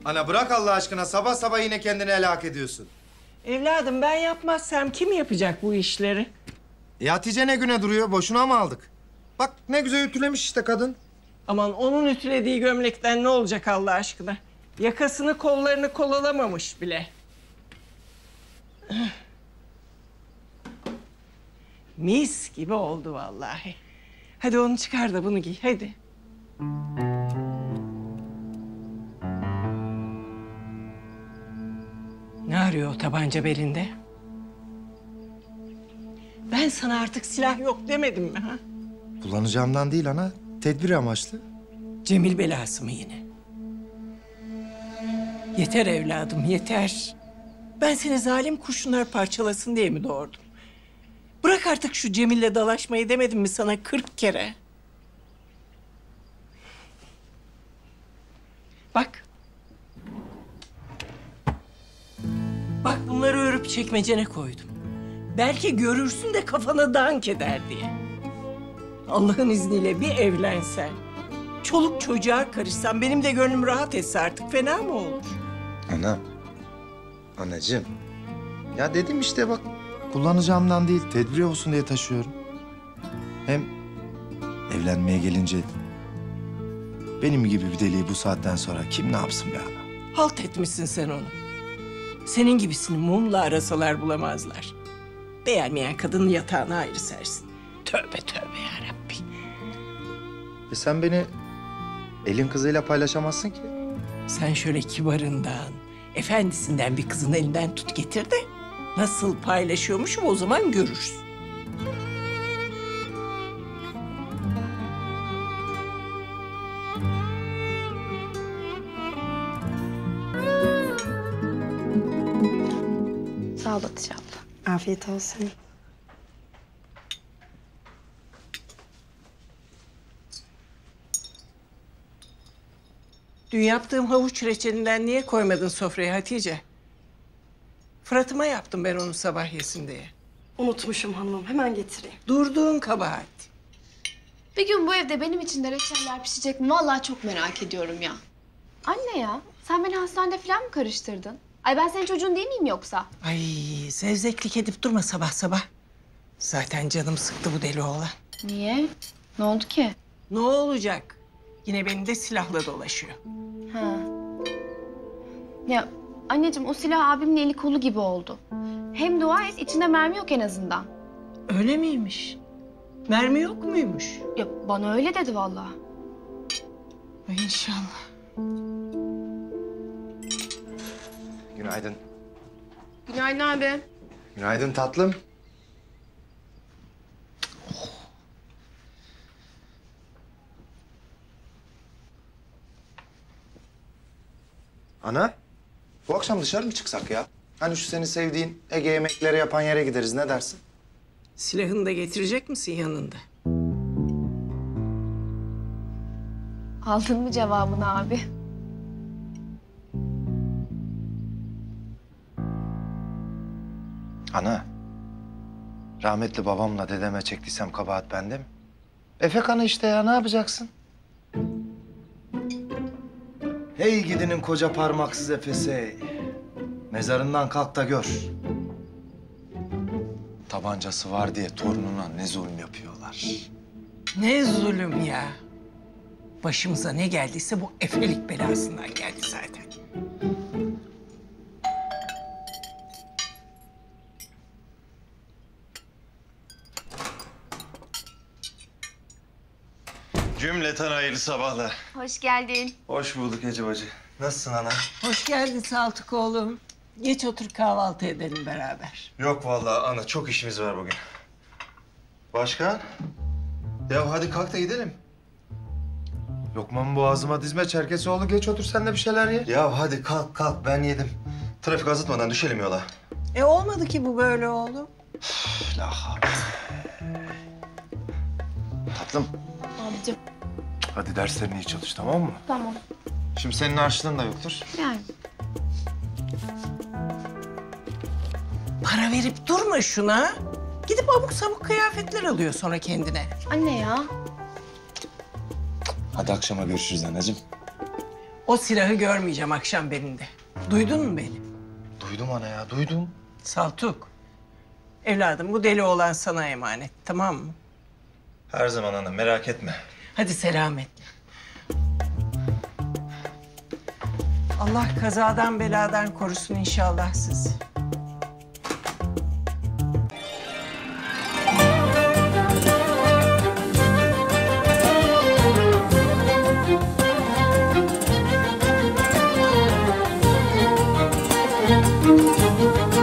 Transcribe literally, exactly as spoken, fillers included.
Ana bırak Allah aşkına, sabah sabah yine kendini helak ediyorsun. Evladım ben yapmazsam kim yapacak bu işleri? E Hatice ne güne duruyor, boşuna mı aldık? Bak ne güzel ütülemiş işte kadın. Aman onun ütülediği gömlekten ne olacak Allah aşkına? Yakasını kollarını kolalamamış bile. Mis gibi oldu vallahi. Hadi onu çıkar da bunu giy, hadi. Ne arıyor o tabanca belinde? Ben sana artık silah yok demedim mi ha? Kullanacağımdan değil ana, tedbir amaçlı. Cemil belası mı yine? Yeter evladım, yeter. Ben seni zalim kurşunlar parçalasın diye mi doğurdum? Bırak artık şu Cemil'le dalaşmayı demedim mi sana kırk kere? Bak. Bak bunları örüp çekmecene koydum. Belki görürsün de kafana dank eder diye. Allah'ın izniyle bir evlensen, çoluk çocuğa karışsan, benim de gönlüm rahat etse artık fena mı olur? Ana, anacığım. Ya dedim işte bak, kullanacağımdan değil, tedbir olsun diye taşıyorum. Hem evlenmeye gelince benim gibi bir deliği bu saatten sonra kim ne yapsın be ana? Halt etmişsin sen onu. Senin gibisini mumla arasalar bulamazlar. Beğenmeyen kadının yatağına ayrı sersin. Tövbe tövbe yarabbi. E sen beni elin kızıyla paylaşamazsın ki. Sen şöyle kibarından, efendisinden bir kızın elinden tut getir de nasıl paylaşıyormuşum o zaman görürsün. Sağ ol Hatice abla. Afiyet olsun. Dün yaptığım havuç reçelinden niye koymadın sofraya Hatice? Fırat'ıma yaptım ben onu sabah yesin diye. Unutmuşum hanımım. Hemen getireyim. Durduğun kabahat. Bir gün bu evde benim için de reçeller pişecek mi? Vallahi çok merak ediyorum ya. Anne ya, sen beni hastanede falan mı karıştırdın? Ay ben senin çocuğun değil miyim yoksa? Ay zevzeklik edip durma sabah sabah. Zaten canım sıktı bu deli oğlan. Niye? Ne oldu ki? Ne olacak? Yine beni de silahla dolaşıyor. Ha. Ya anneciğim o silah abimin eli kolu gibi oldu. Hem dua et içinde mermi yok en azından. Öyle miymiş? Mermi yok muymuş? Ya bana öyle dedi vallahi. Ay İnşallah. Günaydın. Günaydın abi. Günaydın tatlım. Ana, bu akşam dışarı mı çıksak ya? Hani şu senin sevdiğin Ege yemekleri yapan yere gideriz, ne dersin? Silahını da getirecek misin yanında? Aldın mı cevabını abi? Ana, rahmetli babamla dedeme çektiysem kabahat bende mi? Efekan'ı işte ya, ne yapacaksın? Hey gidinin koca parmaksız efesi hey. Mezarından kalk da gör. Tabancası var diye torununa ne zulüm yapıyorlar. Ne zulüm ya. Başımıza ne geldiyse bu efelik belasından geldi zaten. Cümleten hayırlı sabahlar. Hoş geldin. Hoş bulduk Ece bacı. Nasılsın ana? Hoş geldin Saltık oğlum. Geç otur kahvaltı edelim beraber. Yok vallahi ana çok işimiz var bugün. Başkan? Ya hadi kalk da gidelim. Lokmamı boğazıma dizme Çerkesoğlu, geç otur sen de bir şeyler ye. Ya hadi kalk kalk ben yedim. Trafik azıtmadan düşelim yola. E olmadı ki bu böyle oğlum. La havle. Tatlım, Abicim hadi derslerini iyi çalış, tamam mı? tamam. Şimdi senin harçlığın da yoktur. Yani. Para verip durma şuna. Gidip abuk sabuk kıyafetler alıyor sonra kendine. Anne ya. Hadi akşama görüşürüz anacığım. O silahı görmeyeceğim akşam benimde. Duydun mu beni? Duydum ana ya, duydum. Saltuk. Evladım bu deli oğlan sana emanet, tamam mı? Her zaman ana, merak etme. Hadi selametle. Allah kazadan beladan korusun inşallah sizi.